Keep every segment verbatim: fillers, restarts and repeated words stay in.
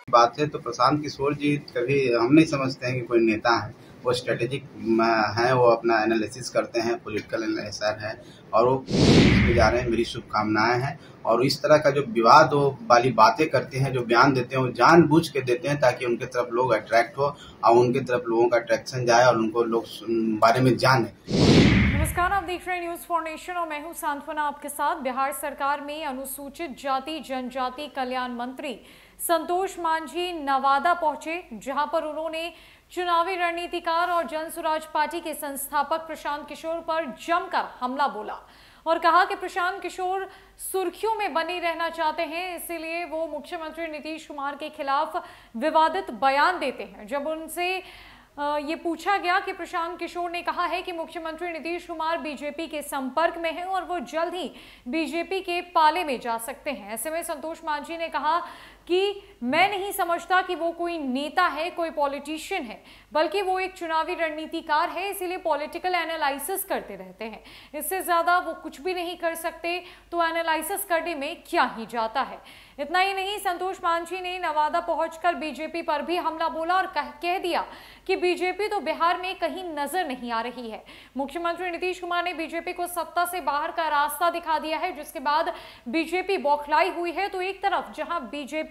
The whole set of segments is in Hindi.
बात है तो प्रशांत किशोर जी कभी हम नहीं समझते हैं कि कोई नेता है। वो स्ट्रेटेजिक हैं, वो अपना एनालिसिस करते हैं, पॉलिटिकल एनालिसिस है और वो इसमें जा रहे हैं। मेरी शुभकामनाएं हैं। और इस तरह का जो विवाद वाली बातें करते हैं, जो बयान देते हैं, वो जानबूझ के देते हैं ताकि उनके तरफ लोग अट्रैक्ट हो और उनके तरफ लोगों का अट्रैक्शन जाए और उनको लोग बारे में जाने। नमस्कार, आप देख रहे हैं न्यूज फॉर नेशन और मैं हूं सांत्वना आपके साथ। बिहार सरकार में अनुसूचित जाति जनजाति कल्याण मंत्री संतोष मांझी नवादा पहुंचे, जहां पर उन्होंने चुनावी रणनीतिकार और जन स्वराज पार्टी के संस्थापक प्रशांत किशोर पर जमकर हमला बोला और कहा कि प्रशांत किशोर सुर्खियों में बने रहना चाहते हैं, इसीलिए वो मुख्यमंत्री नीतीश कुमार के खिलाफ विवादित बयान देते हैं। जब उनसे ये पूछा गया कि प्रशांत किशोर ने कहा है कि मुख्यमंत्री नीतीश कुमार बीजेपी के संपर्क में हैं और वो जल्द ही बीजेपी के पाले में जा सकते हैं। ऐसे में संतोष मांझी ने कहा कि मैं नहीं समझता कि वो कोई नेता है, कोई पॉलिटिशियन है, बल्कि वो एक चुनावी रणनीतिकार है, इसीलिए पॉलिटिकल एनालिसिस करते रहते हैं। इससे ज्यादा वो कुछ भी नहीं कर सकते, तो एनालिसिस करने में क्या ही जाता है। इतना ही नहीं, संतोष मांझी ने नवादा पहुंचकर बीजेपी पर भी हमला बोला और कह, कह दिया कि बीजेपी तो बिहार में कहीं नजर नहीं आ रही है। मुख्यमंत्री नीतीश कुमार ने बीजेपी को सत्ता से बाहर का रास्ता दिखा दिया है, जिसके बाद बीजेपी बौखलाई हुई है। तो एक तरफ जहां बीजेपी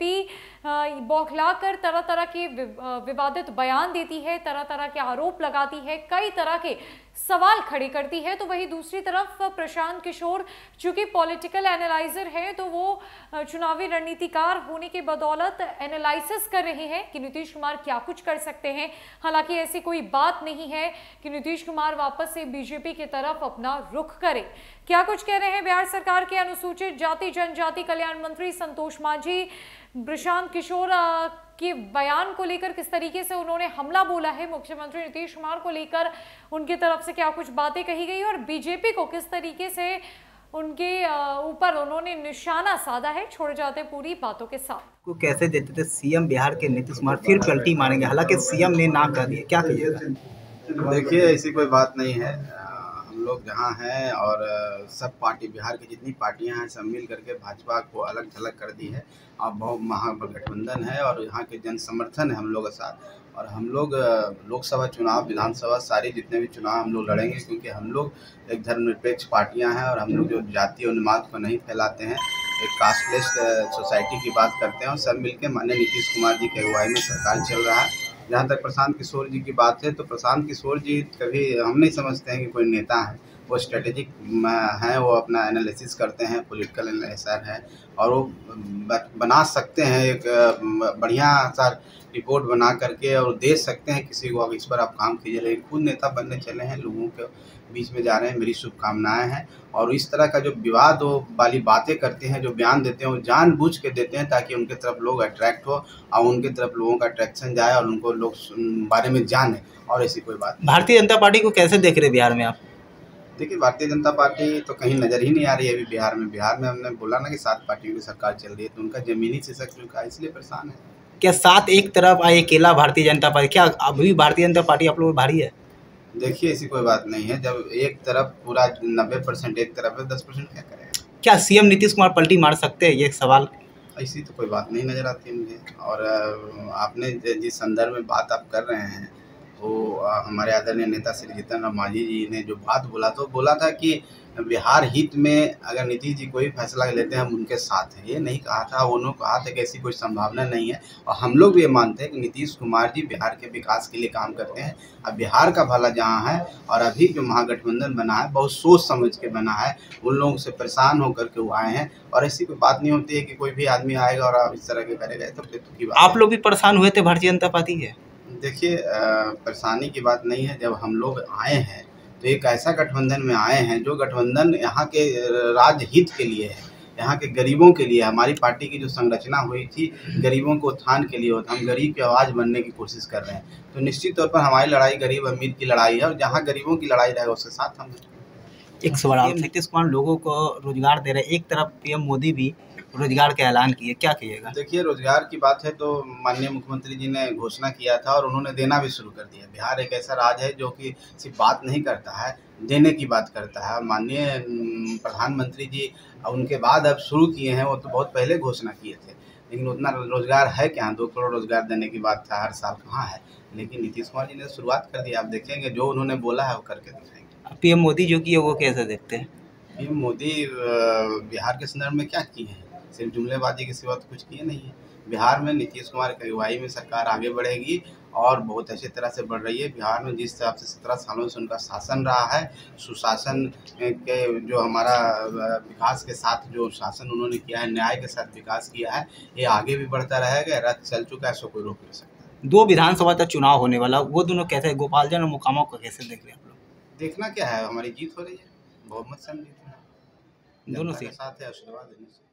बौखला कर तरह तरह के विवादित बयान देती है, तरह तरह के आरोप लगाती है, कई तरह के सवाल खड़े करती है, तो वही दूसरी तरफ प्रशांत किशोर चूंकि पॉलिटिकल एनालाइजर है, तो वो चुनावी रणनीतिकार होने के बदौलत एनालिसिस कर रहे हैं कि नीतीश कुमार क्या कुछ कर सकते हैं। हालांकि ऐसी कोई बात नहीं है कि नीतीश कुमार वापस से बीजेपी की तरफ अपना रुख करे। क्या कुछ कह रहे हैं बिहार सरकार के अनुसूचित जाति जनजाति कल्याण मंत्री संतोष मांझी, प्रशांत किशोर के बयान को लेकर किस तरीके से उन्होंने हमला बोला है, मुख्यमंत्री नीतीश कुमार को लेकर उनकी तरफ से क्या कुछ बातें कही गई और बीजेपी को किस तरीके से उनके ऊपर उन्होंने निशाना साधा है। छोड़ जाते पूरी बातों के साथ। को कैसे देते थे सीएम बिहार के नीतीश कुमार फिर पलटी मारेंगे, हालांकि सीएम ने ना कर दिया, क्या कहिएगा? देखिए, ऐसी कोई बात नहीं है। हम लोग जहाँ हैं और सब पार्टी, बिहार की जितनी पार्टियां हैं, सब मिल करके भाजपा को अलग थलग कर दी है और बहुत महागठबंधन है और यहाँ के जन समर्थन है हम लोग के साथ। और हम लोग लोकसभा चुनाव, विधानसभा, सारे जितने भी चुनाव हम लोग लड़ेंगे, क्योंकि हम लोग एक धर्मनिरपेक्ष पार्टियां हैं और हम लोग जो जातीय उन्माद को नहीं फैलाते हैं, एक कास्टलेस सोसाइटी की बात करते हैं और सब मिलकर माननीय नीतीश कुमार जी की अगुवाई में सरकार चल रहा है। जहाँ तक प्रशांत किशोर जी की बात है तो प्रशांत किशोर जी कभी हम नहीं समझते हैं कि कोई नेता है। वो स्ट्रेटेजिक हैं, वो अपना एनालिसिस करते हैं, पॉलिटिकल एनालिसिस है और वो बना सकते हैं एक बढ़िया सा रिपोर्ट बना करके और दे सकते हैं किसी को, इस पर आप काम कीजिए। लेकिन खुद नेता बनने चले हैं, लोगों के बीच में जा रहे हैं। मेरी शुभकामनाएं हैं। और इस तरह का जो विवाद वाली बातें करते हैं, जो बयान देते हैं, वो जानबूझ के देते हैं ताकि उनके तरफ लोग अट्रैक्ट हो और उनके तरफ लोगों का अट्रैक्शन जाए और उनको लोग बारे में जाने। और ऐसी कोई बात नहीं। भारतीय जनता पार्टी को कैसे देख रहे बिहार में आप? देखिए, भारतीय जनता पार्टी तो कहीं नज़र ही नहीं आ रही है अभी बिहार में। बिहार में हमने बोला ना कि सात पार्टियों की सरकार चल रही है, तो उनका जमीनी सिसक चुका है, इसलिए परेशान है। क्या सात एक तरफ आए अकेला भारतीय जनता पार्टी, क्या अभी भारतीय जनता पार्टी आप लोग भारी है? देखिए, ऐसी कोई बात नहीं है। जब एक तरफ पूरा नब्बे परसेंट एक तरफ है, दस परसेंट क्या करेगा? क्या सीएम नीतीश कुमार पलटी मार सकते हैं, ये सवाल? ऐसी तो कोई बात नहीं नज़र आती है मुझे। और आपने जिस संदर्भ में बात आप कर रहे हैं, वो हमारे आदरणीय नेता श्री जीतन राम मांझी जी ने जो बात बोला, तो बोला था कि बिहार हित में अगर नीतीश जी कोई फैसला लेते हैं हम उनके साथ हैं। ये नहीं कहा था, उन्होंने कहा था कि ऐसी कोई संभावना नहीं है। और हम लोग भी ये मानते हैं कि नीतीश कुमार जी बिहार के विकास के लिए काम करते हैं। अब बिहार का भला जहाँ है और अभी जो महागठबंधन बना है, बहुत सोच समझ के बना है, उन लोगों से परेशान होकर के वो आए हैं। और ऐसी कोई बात नहीं होती है कि कोई भी आदमी आएगा और आप इस तरह के करेगा, तो की बात। आप लोग भी परेशान हुए थे भारतीय जनता पार्टी के? देखिए, परेशानी की बात नहीं है। जब हम लोग आए हैं तो एक ऐसा गठबंधन में आए हैं जो गठबंधन यहाँ के राज्य हित के लिए है, यहाँ के गरीबों के लिए। हमारी पार्टी की जो संरचना हुई थी गरीबों को उत्थान के लिए होता, हम गरीब की आवाज़ बनने की कोशिश कर रहे हैं। तो निश्चित तौर पर हमारी लड़ाई गरीब अमीर की लड़ाई है और जहाँ गरीबों की लड़ाई रहेगा उसके साथ हम। एक सवाल, नीतीश कुमार लोगों को रोजगार दे रहे, एक तरफ पीएम मोदी भी रोजगार का ऐलान किए, क्या कहिएगा? देखिए, रोजगार की बात है तो माननीय मुख्यमंत्री जी ने घोषणा किया था और उन्होंने देना भी शुरू कर दिया। बिहार एक ऐसा राज्य है जो कि सिर्फ बात नहीं करता है, देने की बात करता है। माननीय प्रधानमंत्री जी उनके बाद अब शुरू किए हैं, वो तो बहुत पहले घोषणा किए थे। लेकिन उतना रोजगार है क्या? दो करोड़ रोजगार देने की बात था हर साल, कहाँ है? लेकिन नीतीश कुमार जी ने शुरुआत कर दी, आप देखेंगे जो उन्होंने बोला है वो करके दिखाएंगे। पीएम मोदी जो किए वो कैसे देखते हैं? पीएम मोदी अ, बिहार के संदर्भ में क्या किए हैं? सिर्फ जुमलेबाजी के सिवा तो कुछ किए नहीं है। बिहार में नीतीश कुमार की अगुवाई में सरकार आगे बढ़ेगी और बहुत अच्छी तरह से बढ़ रही है। बिहार में जिस हिसाब से सत्रह सालों से उनका शासन रहा है, सुशासन के जो हमारा विकास के साथ जो शासन उन्होंने किया है, न्याय के साथ विकास किया है, ये आगे भी बढ़ता रहेगा। रथ चल चुका है, सो कोई रोक नहीं सकता। दो विधानसभा तक चुनाव होने वाला, वो दोनों कैसे, गोपालगंज और मोकामा को कैसे देख रहे हैं आप लोग? देखना क्या है, हमारी जीत हो रही है, बहुमत से हम जीत रहे हैं, दोनों जनता के सीट साथ है, आशीर्वाद देने से।